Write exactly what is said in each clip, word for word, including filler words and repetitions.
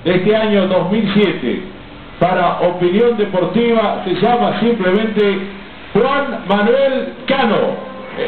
este año dos mil siete para Opinión Deportiva se llama simplemente Juan Manuel Cano.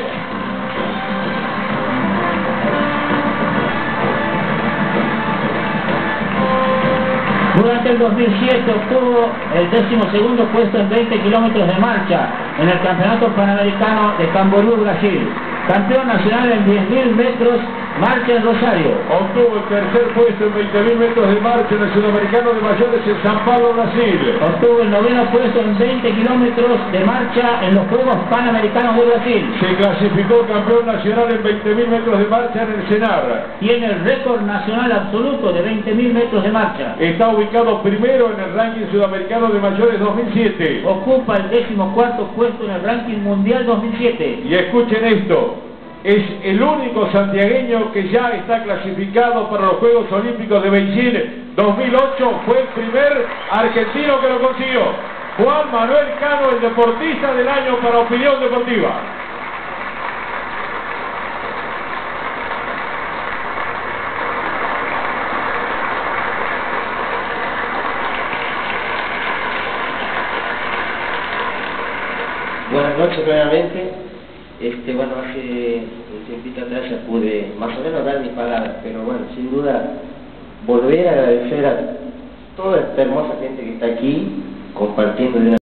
Durante el dos mil siete obtuvo el décimo segundo puesto en veinte kilómetros de marcha en el Campeonato Panamericano de Camboriú, Brasil. Campeón nacional en diez mil metros marcha en Rosario. Obtuvo el tercer puesto en veinte mil metros de marcha en el Sudamericano de Mayores en San Pablo, Brasil. Obtuvo el noveno puesto en veinte kilómetros de marcha en los Juegos Panamericanos de Brasil. Se clasificó campeón nacional en veinte mil metros de marcha en el Senar. Tiene el récord nacional absoluto de veinte mil metros de marcha. Está ubicado primero en el ranking sudamericano de mayores dos mil siete. Ocupa el décimo cuarto puesto en el ranking mundial dos mil siete. Y escuchen esto, es el único santiagueño que ya está clasificado para los Juegos Olímpicos de Beijing dos mil ocho. Fue el primer argentino que lo consiguió. Juan Manuel Cano, el deportista del año para Opinión Deportiva. Buenas noches nuevamente. Este, bueno, hace un tiempito atrás ya pude más o menos dar mis palabras, pero bueno, sin duda volver a agradecer a toda esta hermosa gente que está aquí compartiendo de una